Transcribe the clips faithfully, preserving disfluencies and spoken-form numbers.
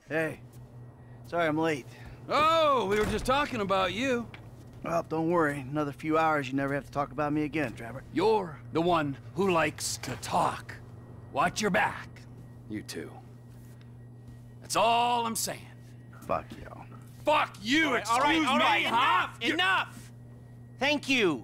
Hey. Sorry I'm late. Oh, we were just talking about you. Well, don't worry. Another few hours, you never have to talk about me again, Trevor. You're the one who likes to talk. Watch your back, you two. That's all I'm saying. Fuck you. Fuck you, all right, excuse all right, all right, me, enough, huh? enough! Thank you.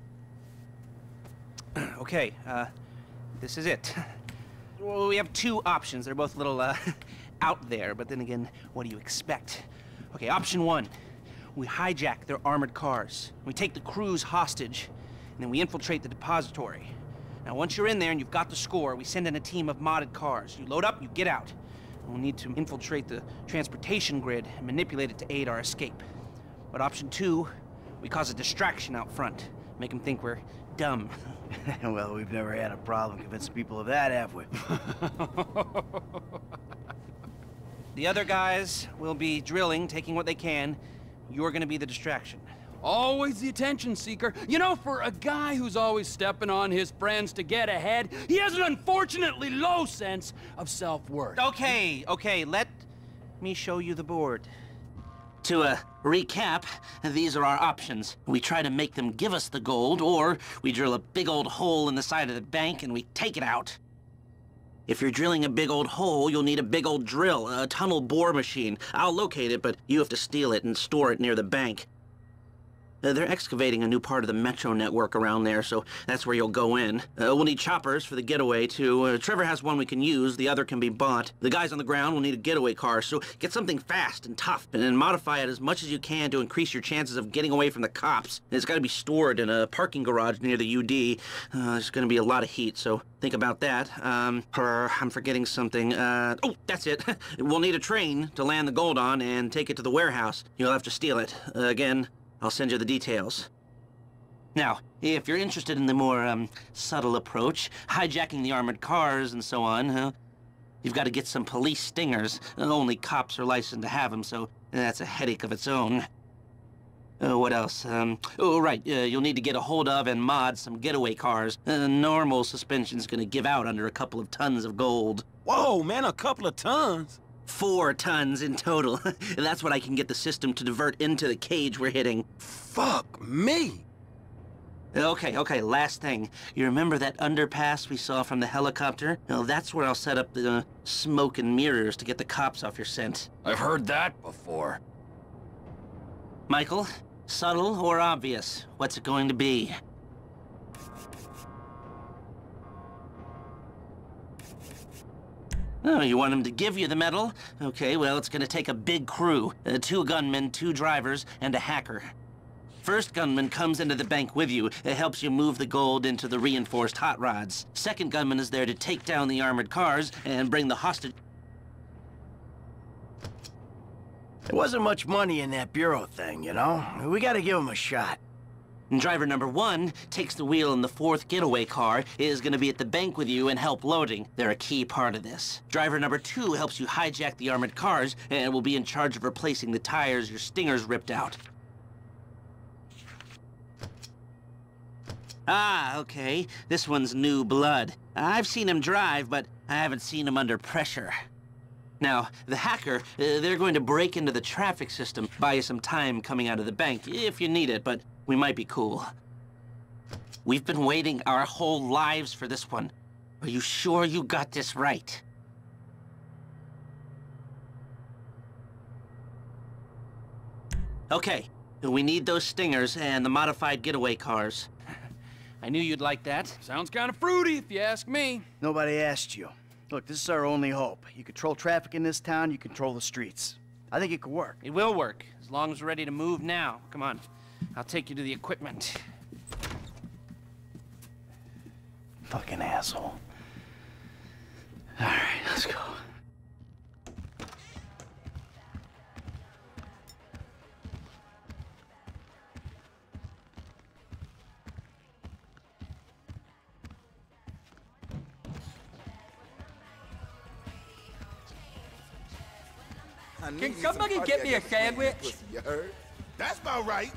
Okay, uh, this is it. Well, we have two options. They're both a little, uh, out there, but then again, what do you expect? Okay, option one. We hijack their armored cars. We take the crews hostage, and then we infiltrate the depository. Now, once you're in there and you've got the score, we send in a team of modded cars. You load up, you get out. We'll need to infiltrate the transportation grid and manipulate it to aid our escape. But option two, we cause a distraction out front. Make them think we're dumb. Well, we've never had a problem convincing people of that, have we? The other guys will be drilling, taking what they can. You're gonna be the distraction. Always the attention seeker. You know, for a guy who's always stepping on his friends to get ahead, he has an unfortunately low sense of self-worth. Okay, okay, let me show you the board. To uh, recap, these are our options. We try to make them give us the gold, or we drill a big old hole in the side of the bank and we take it out. If you're drilling a big old hole, you'll need a big old drill, a tunnel bore machine. I'll locate it, but you have to steal it and store it near the bank. Uh, they're excavating a new part of the metro network around there, so that's where you'll go in. Uh, we'll need choppers for the getaway, too. Uh, Trevor has one we can use, the other can be bought. The guys on the ground will need a getaway car, so get something fast and tough, and then modify it as much as you can to increase your chances of getting away from the cops. And it's got to be stored in a parking garage near the U D. Uh, there's going to be a lot of heat, so think about that. Um, uh, I'm forgetting something. Uh, oh, that's it. We'll need a train to land the gold on and take it to the warehouse. You'll have to steal it. Uh, again, I'll send you the details. Now, if you're interested in the more, um, subtle approach, hijacking the armored cars and so on, huh, you've got to get some police stingers. Only cops are licensed to have them, so that's a headache of its own. Uh, what else? Um, oh, right, uh, you'll need to get a hold of and mod some getaway cars. Uh, normal suspension's gonna give out under a couple of tons of gold. Whoa, man, a couple of tons? Four tons in total. That's what I can get the system to divert into the cage we're hitting. Fuck me. Okay, okay, last thing. You remember that underpass we saw from the helicopter? Well, that's where I'll set up the uh, smoke and mirrors to get the cops off your scent. I've heard that before. Michael, subtle or obvious? What's it going to be? Oh, you want him to give you the medal? Okay, well, it's gonna take a big crew. Uh, two gunmen, two drivers, and a hacker. First gunman comes into the bank with you. It helps you move the gold into the reinforced hot rods. Second gunman is there to take down the armored cars and bring the hostage... There wasn't much money in that bureau thing, you know? We gotta give him a shot. And driver number one takes the wheel in the fourth getaway car, is gonna be at the bank with you and help loading. They're a key part of this. Driver number two helps you hijack the armored cars and will be in charge of replacing the tires your stingers ripped out. Ah, okay. This one's new blood. I've seen him drive, but I haven't seen him under pressure. Now, the hacker, uh, they're going to break into the traffic system, buy you some time coming out of the bank, if you need it, but we might be cool. We've been waiting our whole lives for this one. Are you sure you got this right? Okay, we need those stingers and the modified getaway cars. I knew you'd like that. Sounds kind of fruity, if you ask me. Nobody asked you. Look, this is our only hope. You control traffic in this town, you control the streets. I think it could work. It will work, as long as we're ready to move now. Come on, I'll take you to the equipment. Fucking asshole. All right, let's go. Can somebody get me a sandwich? You heard? That's about right.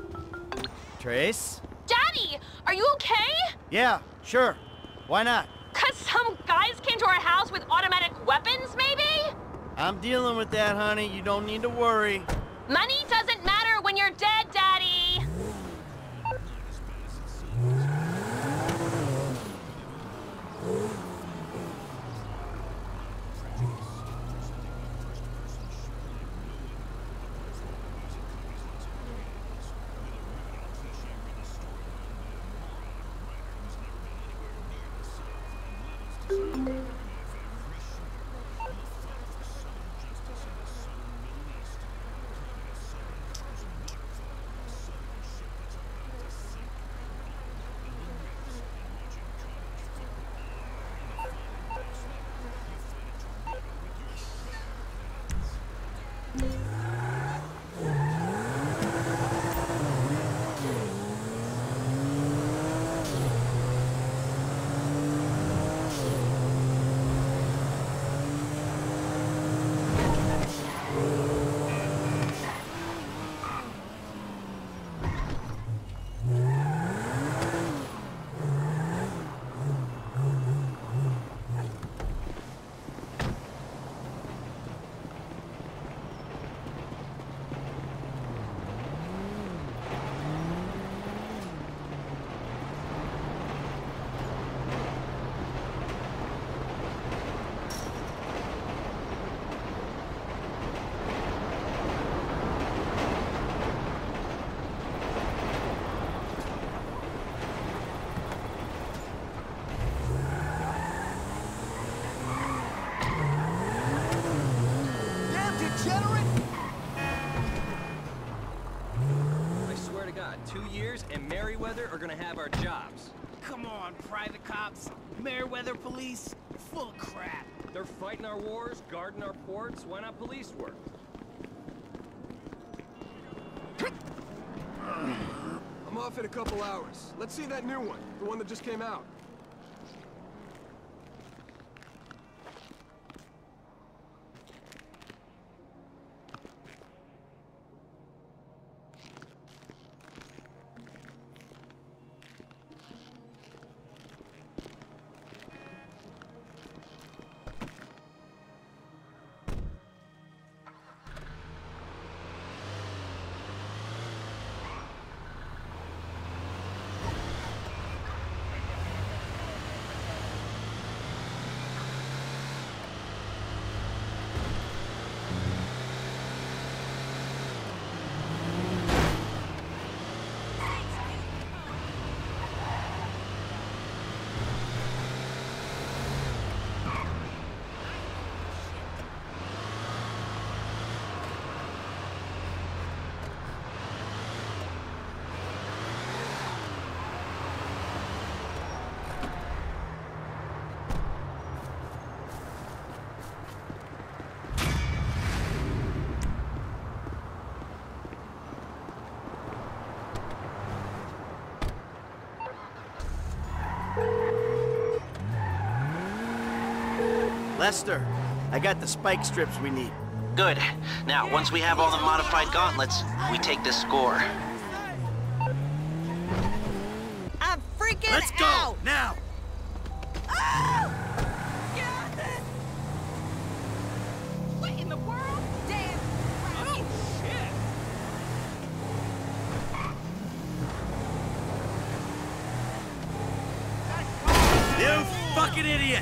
Trace? Daddy, are you okay? Yeah, sure. Why not? Cause some guys came to our house with automatic weapons, maybe? I'm dealing with that, honey. You don't need to worry. Money doesn't matter when you're dead, Daddy! Two years and Merryweather are gonna have our jobs. Come on, private cops. Merryweather police. Full of crap. They're fighting our wars, guarding our ports. Why not police work? I'm off in a couple hours. Let's see that new one. The one that just came out. Lester, I got the spike strips we need. Good. Now, once we have all the modified gauntlets, we take this score. I'm freaking Let's go, out! now! Oh! What in the world? Damn! Oh, shit! You fucking idiot!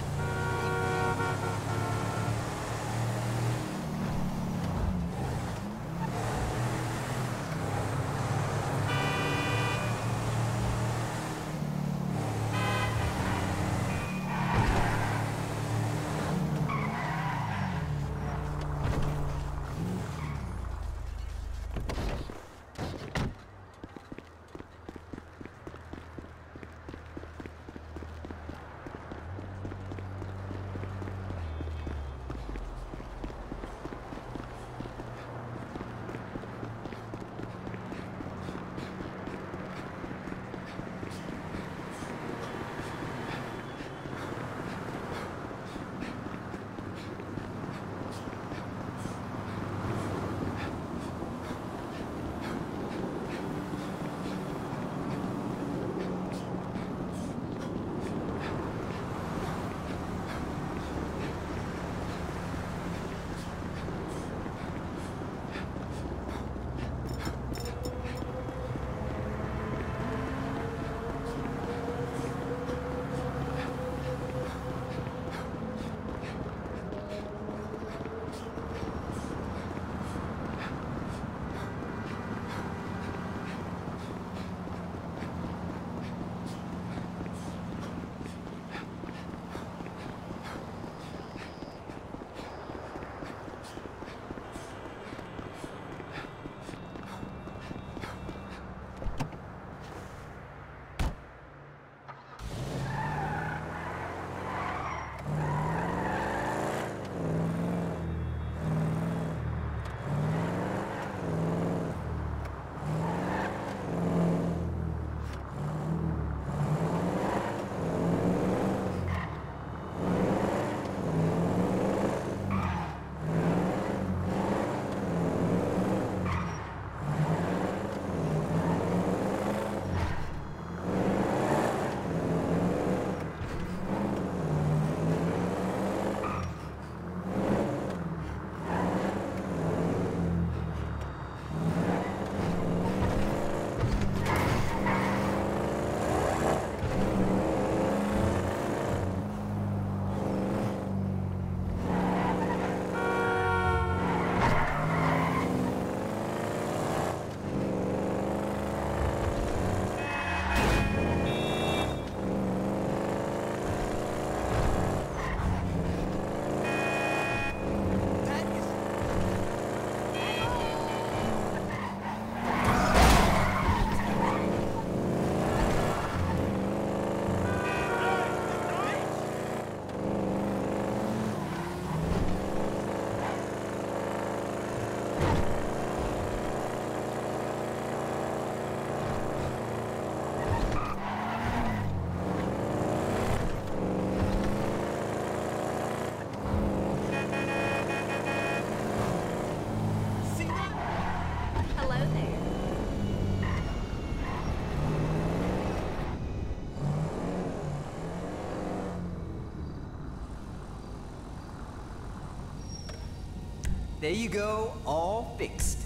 There you go, all fixed.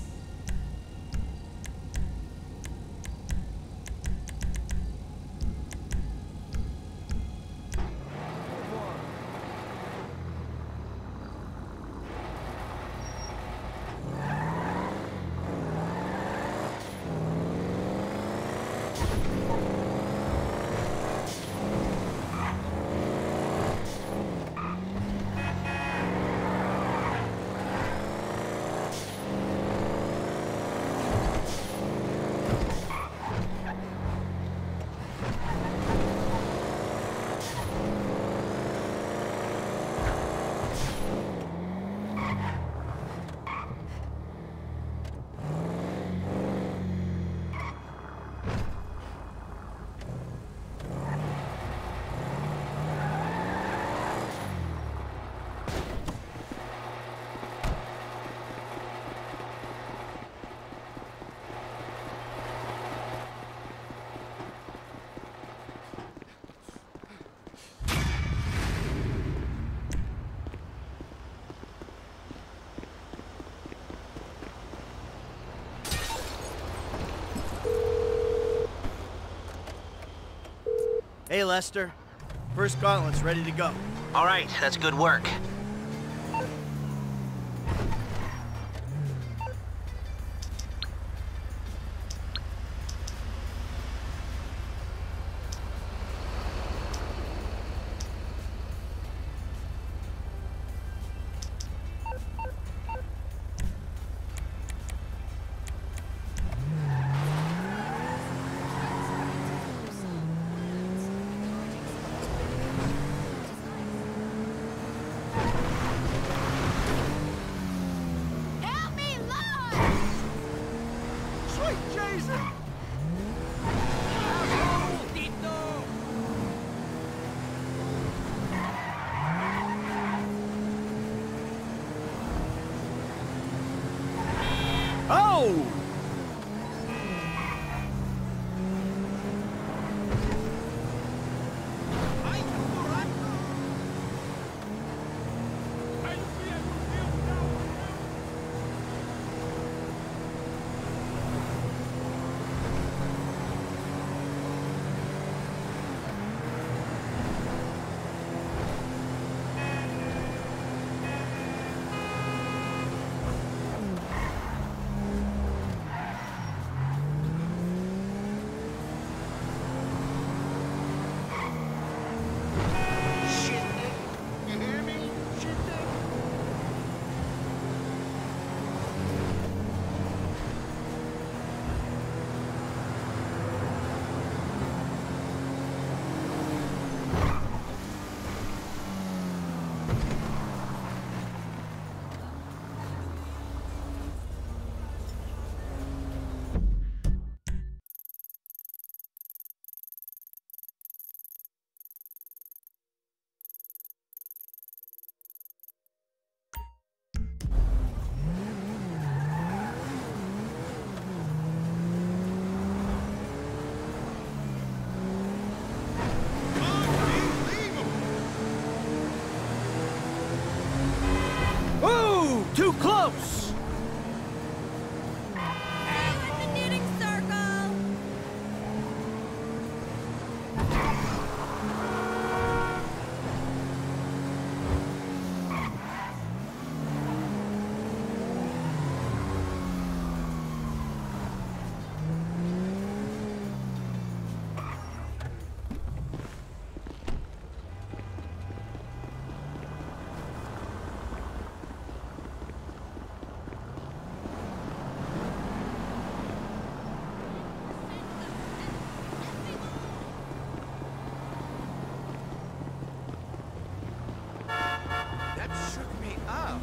Hey, Lester. First gauntlet's ready to go. All right, that's good work. Oh! Too close! With the knitting circle! Shook me up.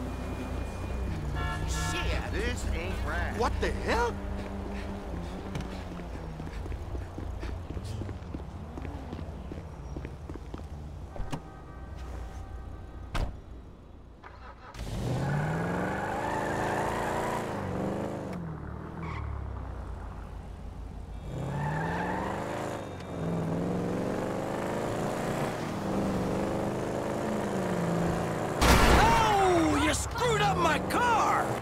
Shit. This ain't right. What the hell? Screwed up my car!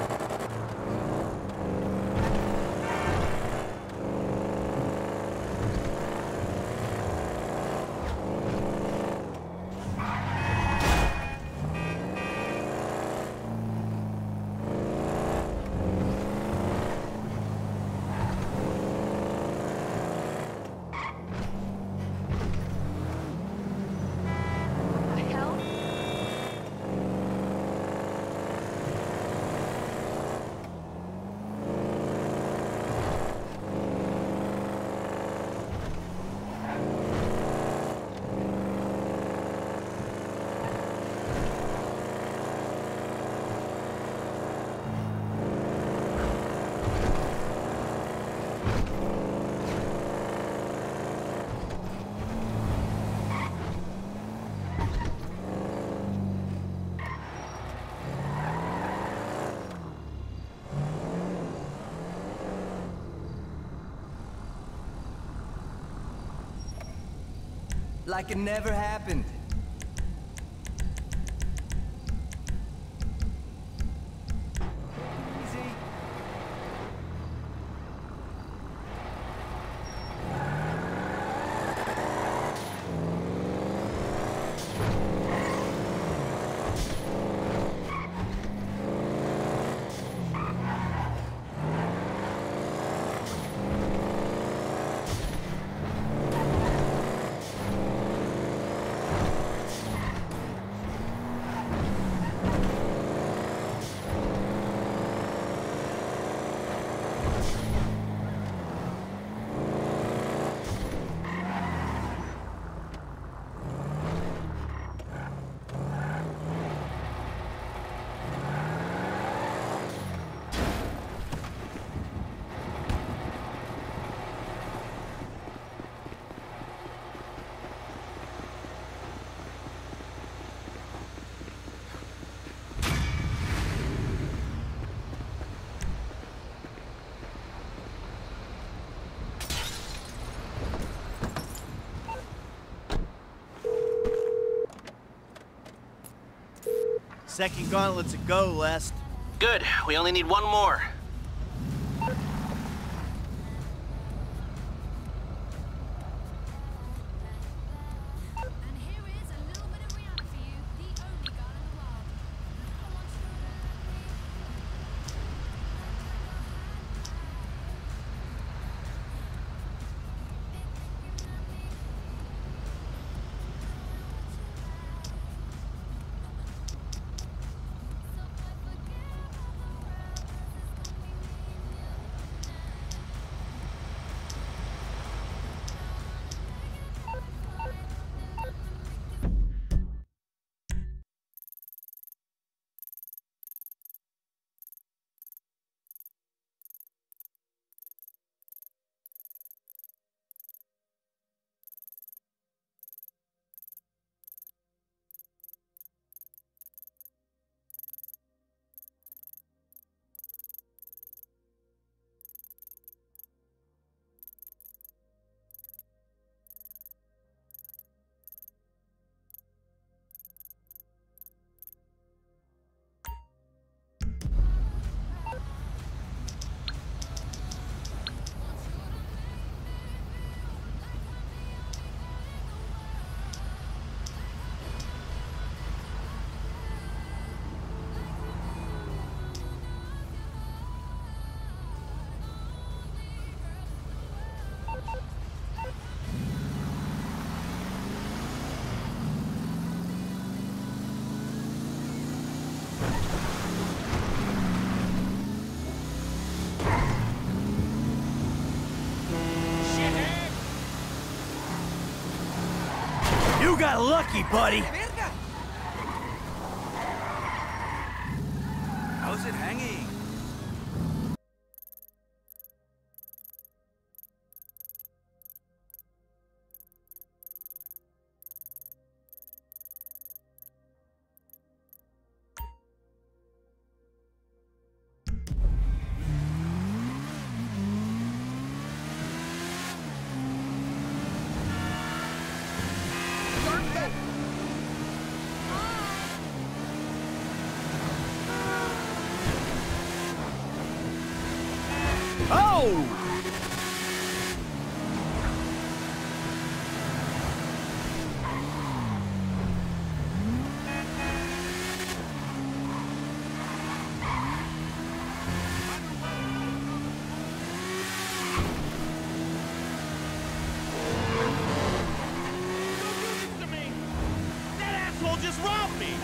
Like it never happened. Second gauntlet's a go, Lest. Good. We only need one more. You got lucky, buddy! How's it hanging? Oh! Just robbed me!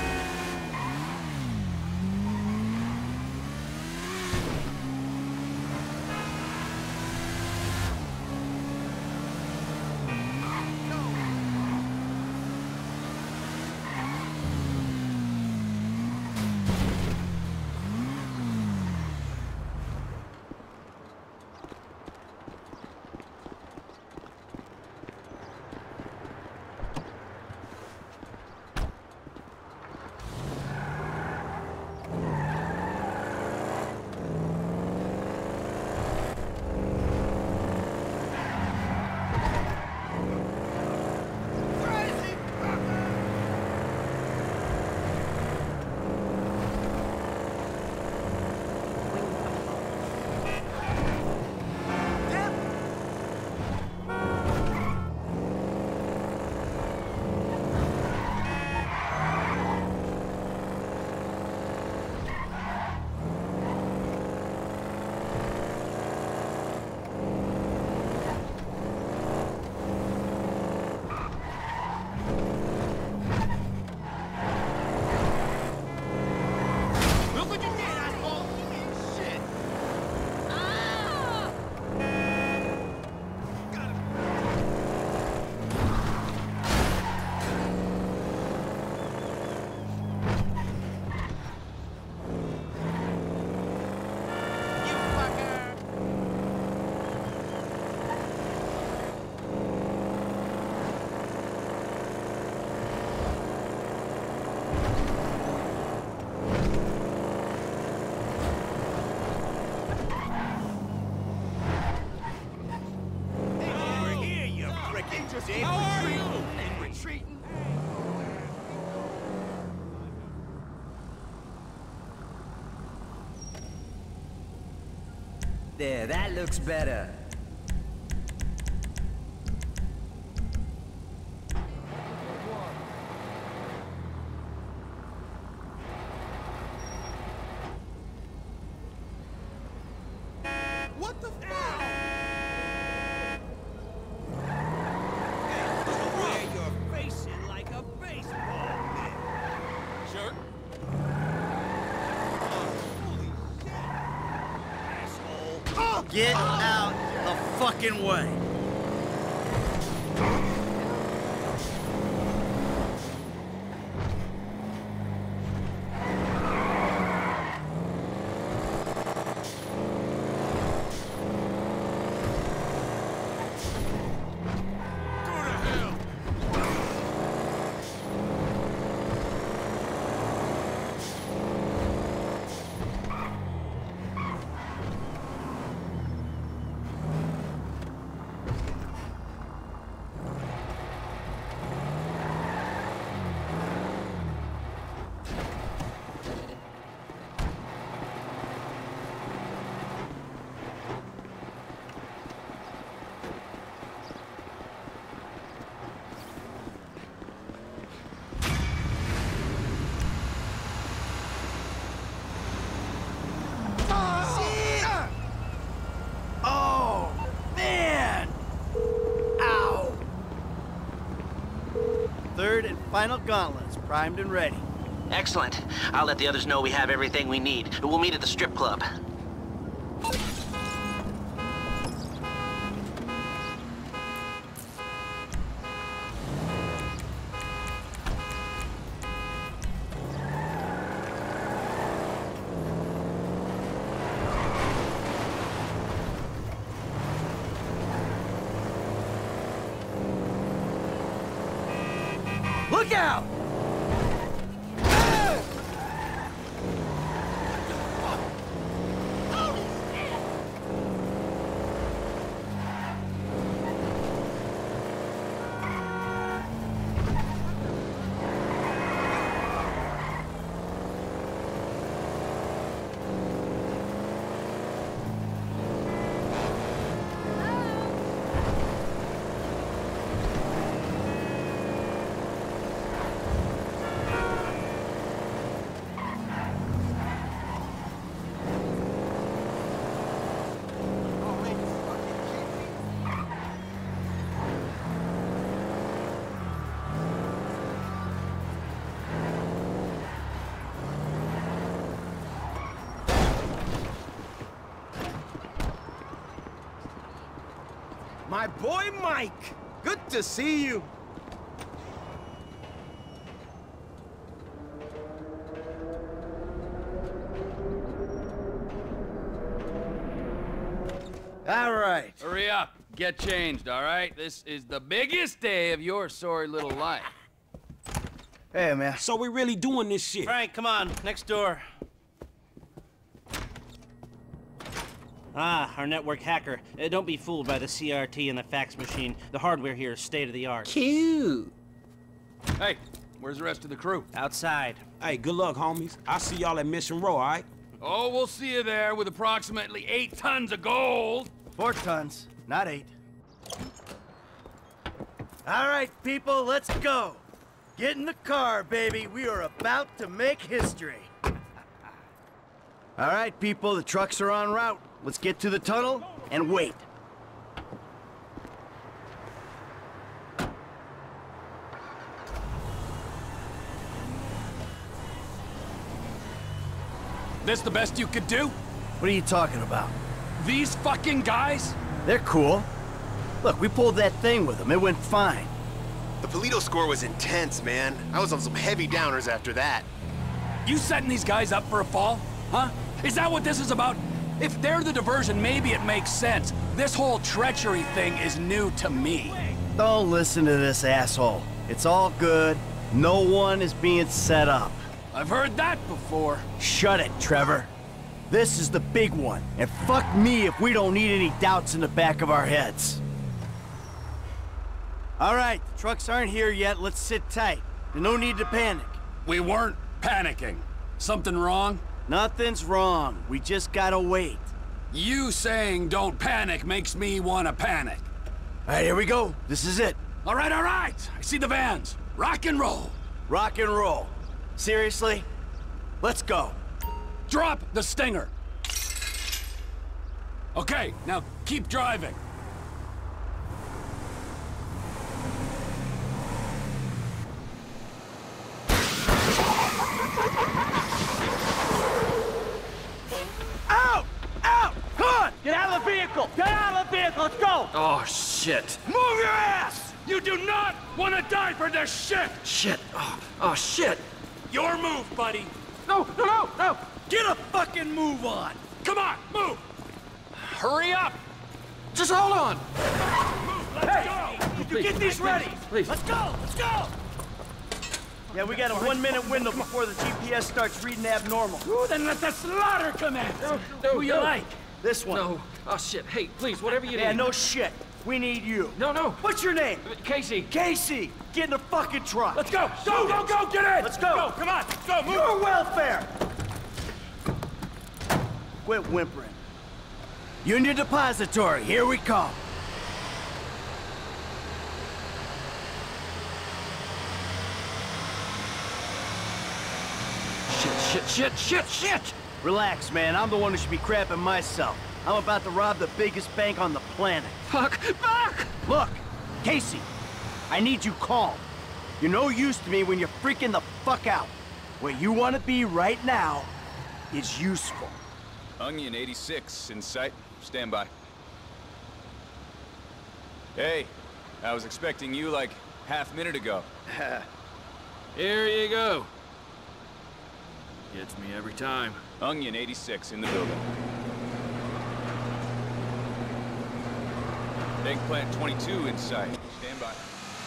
How are you? And retreating. There, that looks better. What the fuck? Wear your face in like a baseball mitt. Jerk. Get out the fucking way. Third and final gauntlets, primed and ready. Excellent. I'll let the others know we have everything we need. We'll meet at the strip club. Look out! My boy Mike! Good to see you! All right. Hurry up. Get changed, all right? This is the biggest day of your sorry little life. Hey, man. So we really doing this shit? Frank, come on. Next door. Ah, our network hacker. Uh, don't be fooled by the C R T and the fax machine. The hardware here is state-of-the-art. Cute! Hey, where's the rest of the crew? Outside. Hey, good luck, homies. I'll see y'all at Mission Row, all right? Oh, we'll see you there with approximately eight tons of gold. Four tons, not eight. All right, people, let's go. Get in the car, baby. We are about to make history. All right, people, the trucks are en route. Let's get to the tunnel and wait. This the best you could do? What are you talking about? These fucking guys? They're cool. Look, we pulled that thing with them. It went fine. The Polito score was intense, man. I was on some heavy downers after that. You setting these guys up for a fall? Huh? Is that what this is about? If they're the diversion, maybe it makes sense. This whole treachery thing is new to me. Don't listen to this asshole. It's all good. No one is being set up. I've heard that before. Shut it, Trevor. This is the big one. And fuck me if we don't need any doubts in the back of our heads. All right, the trucks aren't here yet. Let's sit tight. There's no need to panic. We weren't panicking. Something wrong? Nothing's wrong. We just gotta wait. You saying don't panic makes me want to panic. All right, here we go. This is it. All right, all right. I see the vans. Rock and roll. Rock and roll. Seriously? Let's go. Drop the stinger. Okay, now keep driving. Out! Out! Come on! Get out of the vehicle! Get out of the vehicle! Let's go! Oh, shit. Move your ass! You do not want to die for this shit! Shit. Oh, oh, shit. Your move, buddy. No, no, no, no. Get a fucking move on! Come on, move! Hurry up! Just hold on. Move, let's Hey! go! You get these ready! Please. Let's go! Let's go! Yeah, we got a one-minute window before the G P S starts reading abnormal. Ooh, then let the slaughter commence! No, no, Who you no. like? This one. No. Oh, shit. Hey, please, whatever you Yeah, need. no shit. We need you. No, no. What's your name? Casey. Casey! Get in the fucking truck! Let's go! Go, go, go! Get in! Let's go! Go, come on! Let's go, move! Your welfare! Quit whimpering. Union Depository, here we come. Shit, shit, shit, shit, shit! Relax, man. I'm the one who should be crapping myself. I'm about to rob the biggest bank on the planet. Fuck! Fuck! Look, Casey, I need you calm. You're no use to me when you're freaking the fuck out. Where you want to be right now is useful. Onion eighty-six in sight. Stand by. Hey, I was expecting you like half minute ago. Here you go. Gets me every time. Onion eighty-six in the building. Eggplant twenty-two in sight. Stand by.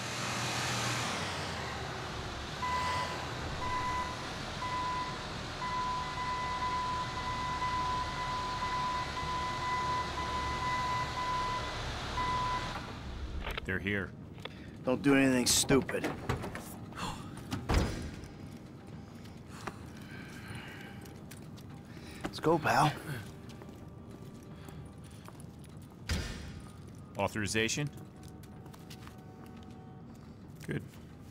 They're here. Don't do anything stupid. Let's go, pal. Authorization? Good.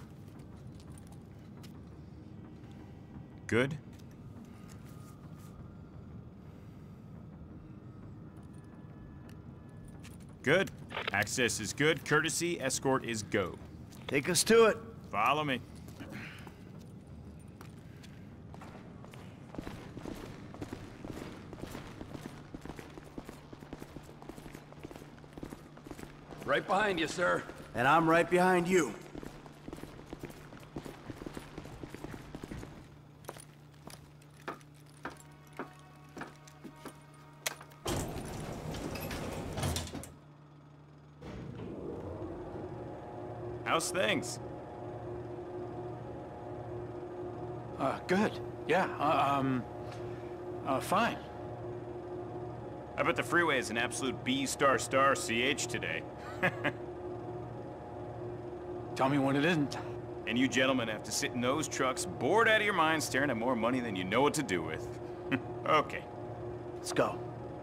Good. Good. Access is good. Courtesy escort is go. Take us to it. Follow me. Right behind you, sir. And I'm right behind you. How's things? Uh, good. Yeah, uh, um... Uh, fine. I bet the freeway is an absolute B star star C H today. Tell me when it isn't. And you gentlemen have to sit in those trucks, bored out of your minds, staring at more money than you know what to do with. Okay. Let's go.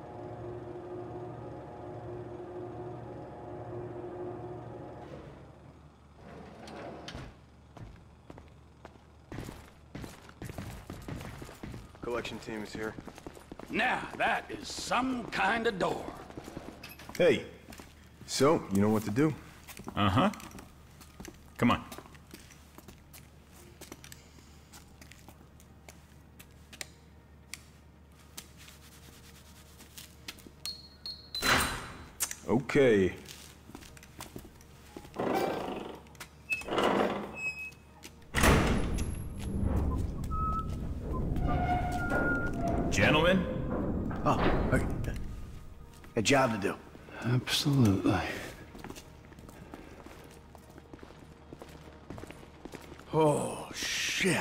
Collection team is here. Now, that is some kind of door. Hey, so, you know what to do? Uh-huh. Come on. Okay. Gentlemen? Oh, okay. A job to do. Absolutely. Oh, shit.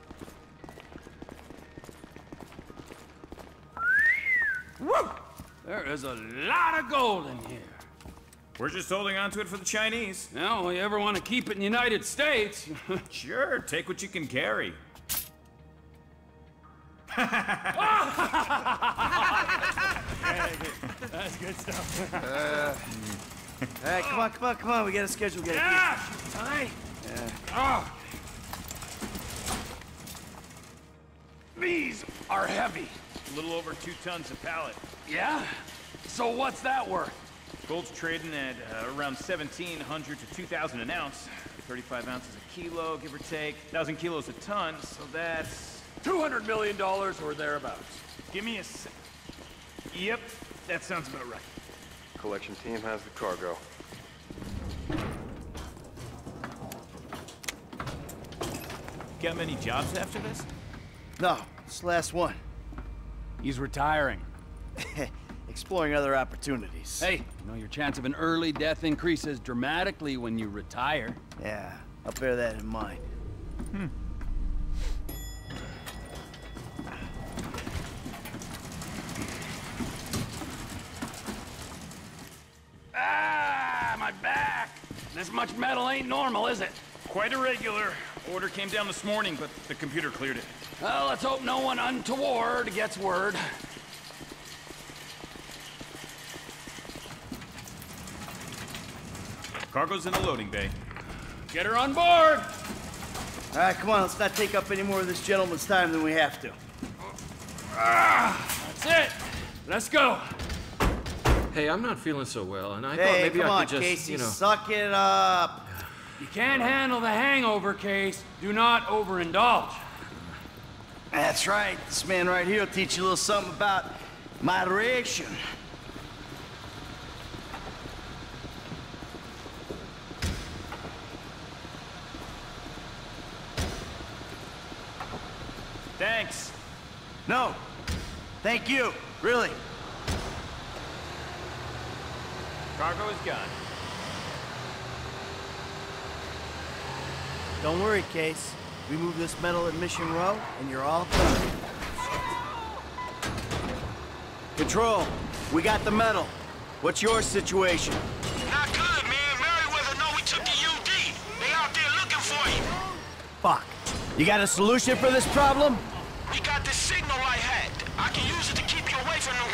Woo! There is a lot of gold in here. We're just holding on to it for the Chinese. No, you ever want to keep it in the United States? Sure, take what you can carry. That's good stuff. uh, all right, come on, come on, come on. We got a schedule. We got yeah. Tight. Yeah. Oh. These are heavy. A little over two tons a pallet. Yeah? So what's that worth? Gold's trading at uh, around seventeen hundred to two thousand an ounce. thirty-five ounces a kilo, give or take. one thousand kilos a ton, so that's... two hundred million dollars or thereabouts. Give me a sec. Yep, that sounds about right. Collection team has the cargo. Got many jobs after this? No, it's the last one. He's retiring. Exploring other opportunities. Hey, you know your chance of an early death increases dramatically when you retire. Yeah, I'll bear that in mind. Hmm. Ah, my back! This much metal ain't normal, is it? Quite irregular. Order came down this morning, but the computer cleared it. Well, let's hope no one untoward gets word. Cargo's in the loading bay. Get her on board! All right, come on, let's not take up any more of this gentleman's time than we have to. Ah, that's it! Let's go! Hey, I'm not feeling so well, and I hey, thought maybe come I on, could just, Casey, you know... suck it up! You can't handle the hangover, Case. Do not overindulge. That's right. This man right here will teach you a little something about moderation. Thanks. No. Thank you. Really. Cargo is gone. Don't worry, Case. We move this metal at Mission Row, and you're all done. Control, we got the metal. What's your situation? Not good, man. Merriweather know we took the U D. They out there looking for you. Fuck. You got a solution for this problem? We got this signal I had. I can use it to keep you away from them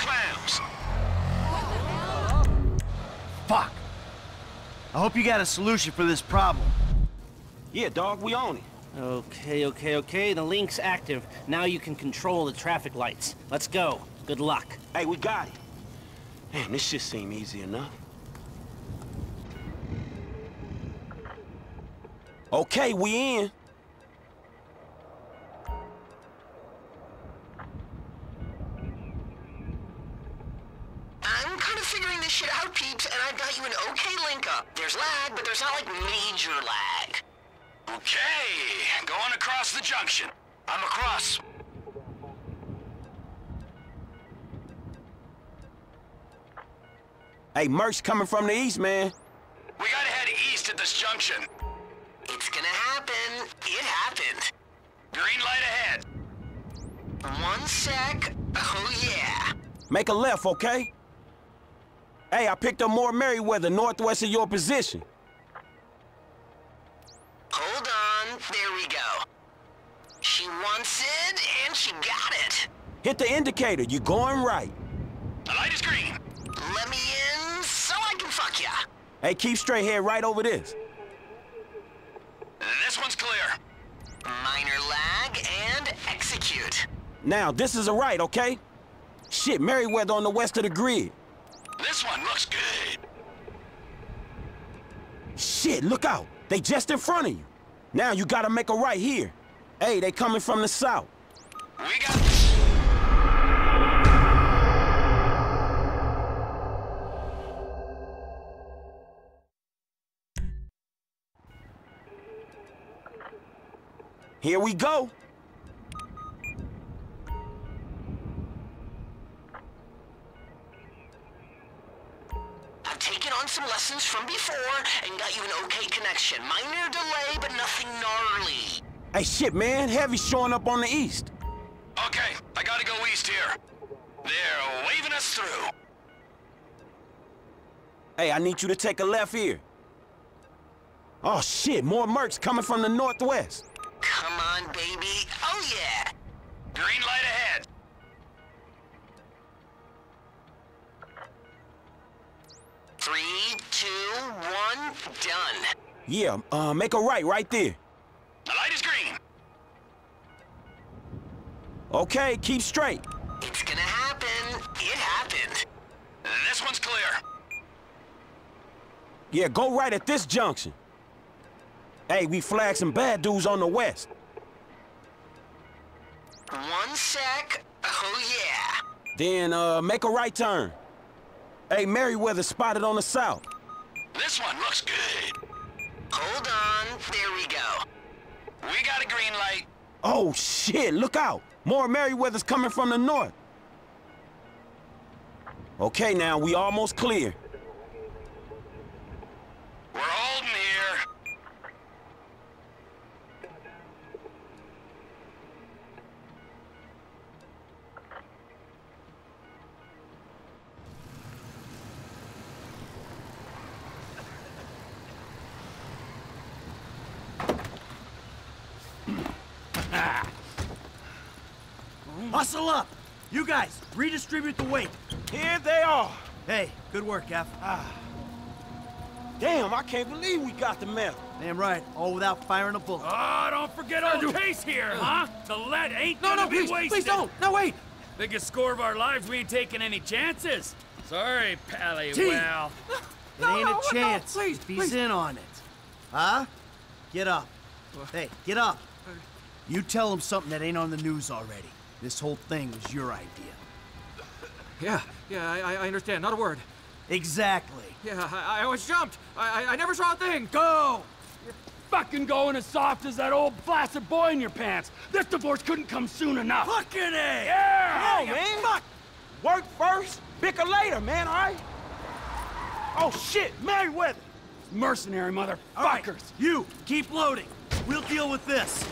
clowns. Fuck. I hope you got a solution for this problem. Yeah, dog, we own it. Okay, okay, okay. The link's active. Now you can control the traffic lights. Let's go. Good luck. Hey, we got it. Man, this shit seem easy enough. Okay, we in. I'm kind of figuring this shit out, peeps, and I've got you an okay link up. There's lag, but there's not like major lag. Okay, going across the junction. I'm across. Hey, Merc's coming from the east, man. We gotta head east at this junction. It's gonna happen. It happened. Green light ahead. One sec. Oh, yeah. Make a left, okay? Hey, I picked up more Merriweather northwest of your position. Hold on. There we go. She wants it, and she got it. Hit the indicator. You're going right. The light is green. Let me in so I can fuck ya. Hey, keep straight, head right over this. This one's clear. Minor lag and execute. Now, this is a right, okay? Shit, Merriweather on the west of the grid. This one looks good. Shit, look out. They just in front of you. Now you gotta make a right here. Hey, they coming from the south. We got this. Here we go. I've taken on some lessons from before and got you an okay connection. Minor delay, but nothing gnarly. Hey, shit, man. Heavy's showing up on the east. Okay, I gotta go east here. They're waving us through. Hey, I need you to take a left here. Oh, shit, more mercs coming from the northwest. Come on, baby. Oh, yeah. Green light ahead. Three, two, one, done. Yeah, uh, make a right right there. The light is green. Okay, keep straight. It's gonna happen. It happened. This one's clear. Yeah, go right at this junction. Hey, we flagged some bad dudes on the west. One sec. Oh, yeah. Then, uh, make a right turn. Hey, Merriweather spotted on the south. This one looks good. Hold on. There we go. We got a green light. Oh, shit, look out. More Merriweathers coming from the north. Okay, now, we almost clear. We're holding here. Hustle up! You guys, redistribute the weight. Here they are. Hey, good work, F. Ah. Damn, I can't believe we got the medal. Damn right, all without firing a bullet. Oh, don't forget our case here, huh? The lead ain't no, gonna no, be please, wasted. please don't. No, wait. Biggest score of our lives, we ain't taking any chances. Sorry, Pally. T. Well, It ain't no, a chance no, please, if he's please. in on it. Huh? Get up. Hey, get up. You tell him something that ain't on the news already. This whole thing was your idea. Yeah, yeah, I, I understand. Not a word. Exactly. Yeah, I, I was jumped. I, I, I never saw a thing. go! You're fucking going as soft as that old flaccid boy in your pants. This divorce couldn't come soon enough. Fucking A! Yeah! Come on, man. Fuck. Work first, bicker later, man, all right? Oh, shit, Merriweather. Mercenary motherfuckers. All right, you, keep loading. We'll deal with this.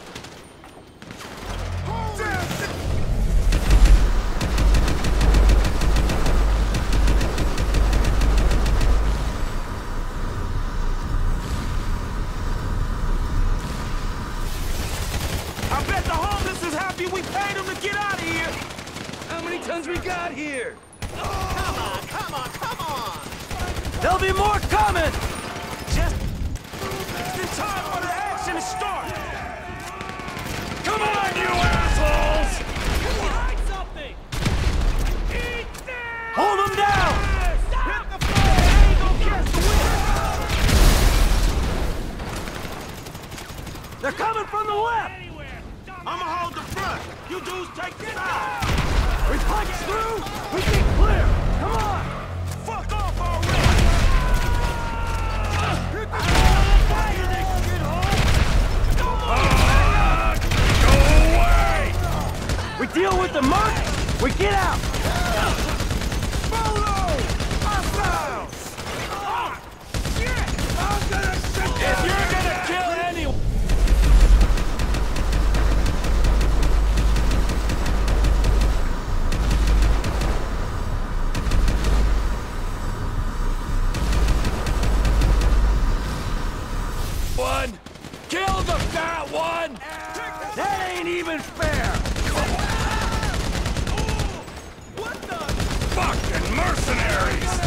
I bet the homeless is happy we paid them to get out of here. How many tons we got here? Come on, come on, come on! There'll be more coming! Just in time for the action to start. Come on, you assholes! Something! Hold them down! Hit the floor, ain't gonna catch the wind. They're coming from the left! I'ma hold the front. You dudes take the side. We punch through, we get clear! Come on! Fuck off already! We deal with the merc, we get out! If you're gonna kill anyone... One, kill the fat one! That ain't even fair! What the? Fucking mercenaries!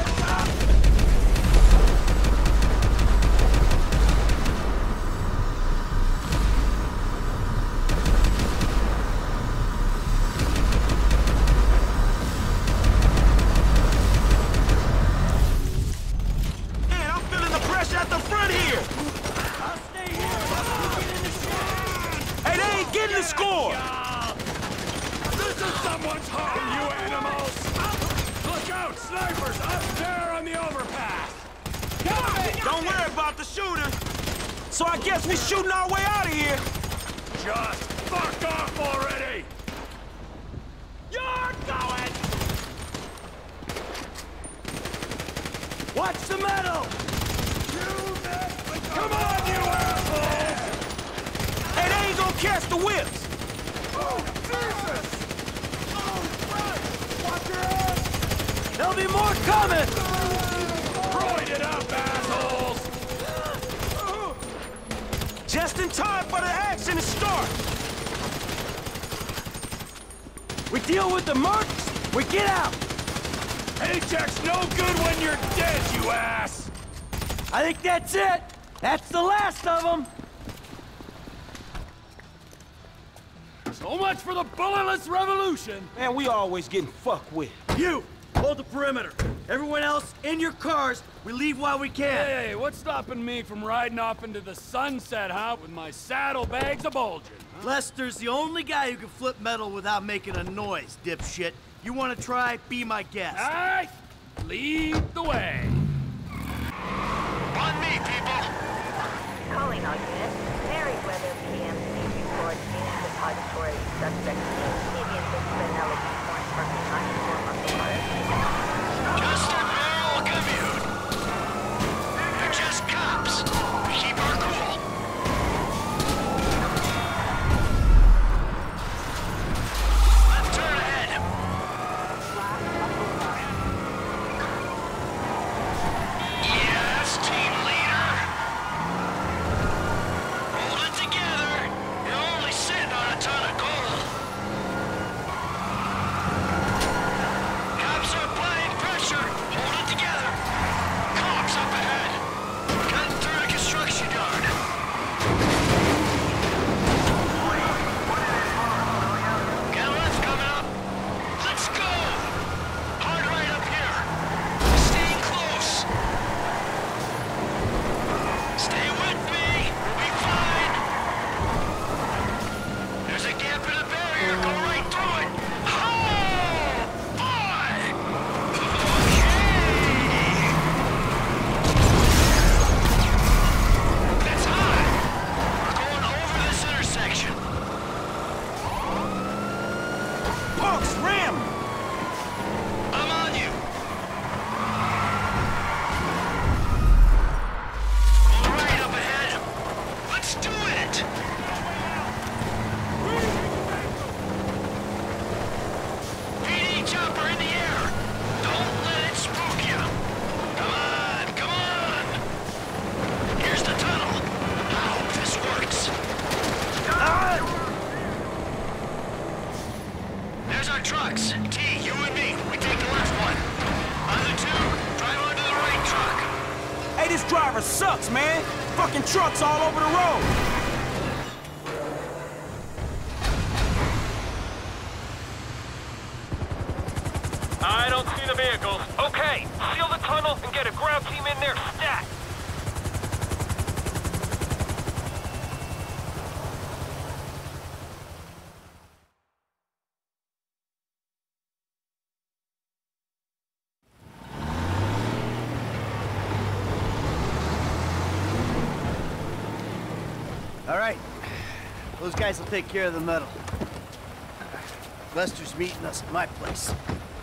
Man, I'm feeling the pressure at the front here. I'll stay here while you get in the shit! Hey, they ain't getting the score. This is someone's home, you animals! Look out, snipers up there on the overpass! Don't worry about the shooter. So I guess we shooting our way out of here. Just fuck off already! You're going! Watch the metal! Come on, you assholes! Hey, they ain't gonna catch the whips. There'll be more coming! Freud it up, assholes! Just in time for the action to start! We deal with the mercs, we get out! Paycheck's no good when you're dead, you ass! I think that's it! That's the last of them! So much for the bulletless revolution! Man, we always getting fucked with. You! Hold the perimeter. Everyone else, in your cars. We leave while we can. Hey, what's stopping me from riding off into the sunset, huh? With my saddlebags a-bulging, huh? Lester's the only guy who can flip metal without making a noise, dipshit. You want to try? Be my guest. All right! Lead the way. On me, people! Calling all units. Merryweather P M C reports being depository suspect Canadian been L E D points from behind the form of the fire. Just a rural commute. They're just cops. We keep our cool. Left turn ahead. Yes, team leader. Hold it together. You're only sitting on a ton of gold. Cops are applying pressure. Hold it together. Cops up ahead. Cutting through the construction yard. Get a left coming up. Let's go. Hard right up here. Staying close. Stay with me. We'll be fine. There's a gap in the barrier. Go right through it. Oh, boy. That's hot. We're going over this intersection. Punks, ram! I'm on you. Going right up ahead. Let's do it. P D chopper in the air. Don't let it spook you. Come on, come on. Here's the tunnel. I hope this works. There's our trucks. T, you and me. We take the left one. Other two, drive onto the right truck. Hey, this driver sucks, man! Fucking trucks all over the road! I don't see the vehicles. Okay, seal the tunnel and get a ground team in there stat. All right. Those guys will take care of the metal. Lester's meeting us at my place.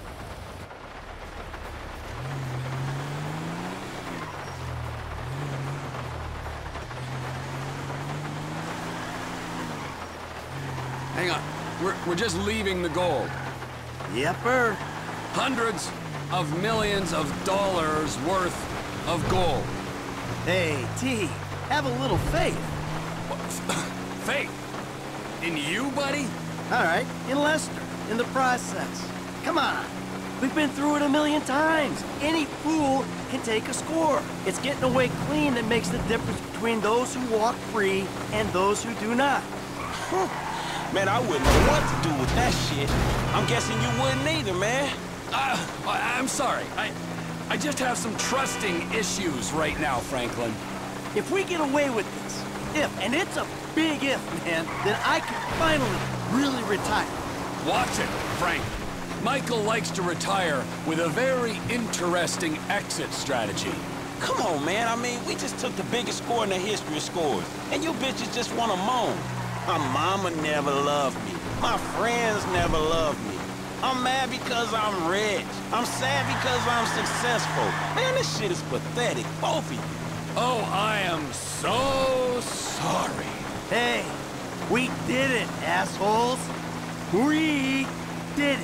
Hang on. We're, we're just leaving the gold. Yepper. Hundreds of millions of dollars worth of gold. Hey, T, have a little faith. Faith? In you, buddy? All right, in Lester, in the process. Come on. We've been through it a million times. Any fool can take a score. It's getting away clean that makes the difference between those who walk free and those who do not. Man, I wouldn't know what to do with that shit. I'm guessing you wouldn't either, man. Uh, I- I'm sorry. I, I just have some trusting issues right now, Franklin. If we get away with this, if, and it's a big if, man, then I can finally really retire. Watch it, Frank. Michael likes to retire with a very interesting exit strategy. Come on, man. I mean, we just took the biggest score in the history of scores, and you bitches just want to moan. My mama never loved me. My friends never loved me. I'm mad because I'm rich. I'm sad because I'm successful. Man, this shit is pathetic, both of you. Oh, I am so sorry. Hey, we did it, assholes. We did it.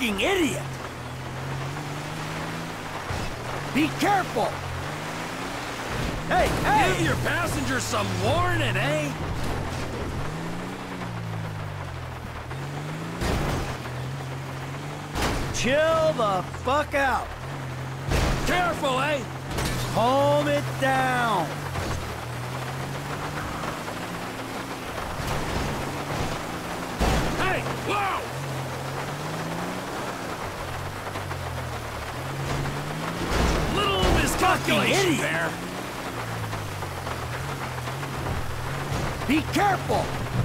fucking idiot! Be careful! Hey, hey! Give your passengers some warning, eh? Chill the fuck out! Careful, eh? Calm it down! Hey, whoa! Little miscalculation there. Be careful!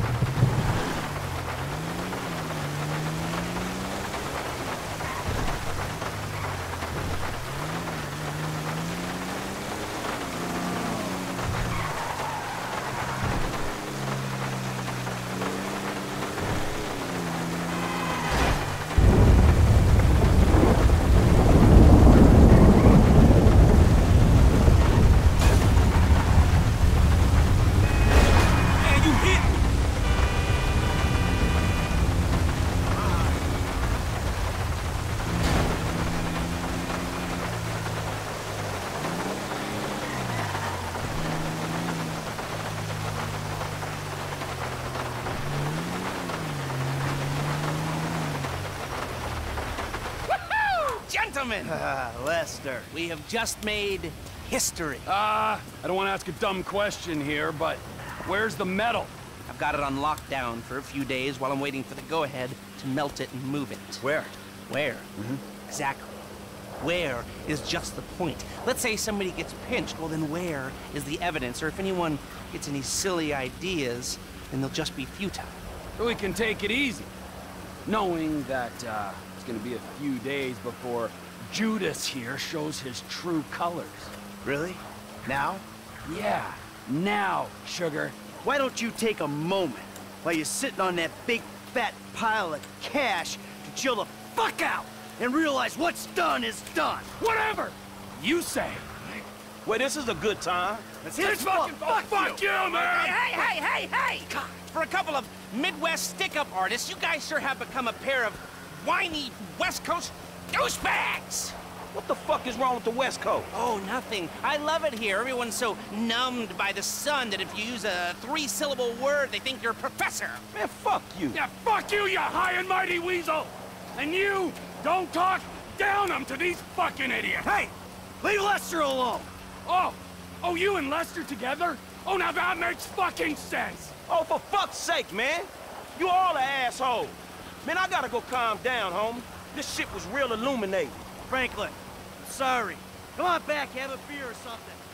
Gentlemen! Ah, Lester. We have just made history. Ah, uh, I don't want to ask a dumb question here, but where's the metal? I've got it on lockdown for a few days while I'm waiting for the go-ahead to melt it and move it. Where? Where? Mm-hmm. Exactly. Where is just the point. Let's say somebody gets pinched, well then where is the evidence? Or if anyone gets any silly ideas, then they'll just be futile. We can take it easy, knowing that uh, it's gonna be a few days before Judas here shows his true colors. Really? Now? Yeah, now, sugar. Why don't you take a moment while you're sitting on that big fat pile of cash to chill the fuck out and realize what's done is done? Whatever you say. Well, this is a good time. Let's hit fucking fuck, fuck you, man! Hey, hey, hey, hey! God, for a couple of Midwest stick-up artists, you guys sure have become a pair of whiny West Coast douchebags! What the fuck is wrong with the West Coast? Oh, nothing. I love it here. Everyone's so numbed by the sun that if you use a three-syllable word, they think you're a professor. Man, fuck you. Yeah, fuck you, you high and mighty weasel! And you, don't talk down them to these fucking idiots! Hey! Leave Lester alone! Oh! Oh, you and Lester together? Oh, now that makes fucking sense! Oh, for fuck's sake, man! You all an asshole. Man, I gotta go calm down, homie. This shit was real illuminating. Franklin, sorry. Come on back, have a beer or something.